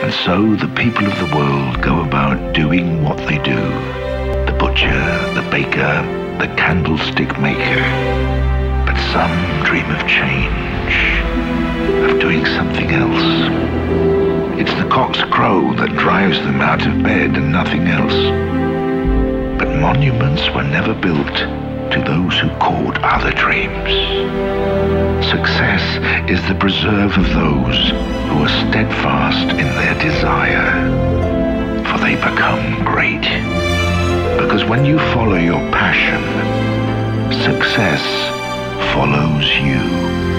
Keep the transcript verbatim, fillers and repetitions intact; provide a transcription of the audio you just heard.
And so the people of the world go about doing what they do. The butcher, the baker, the candlestick maker. But some dream of change, of doing something else. It's the cock's crow that drives them out of bed and nothing else. But monuments were never built to those who caught other dreams. Success is the preserve of those who are steadfast in their desire, for they become great. Because when you follow your passion, success follows you.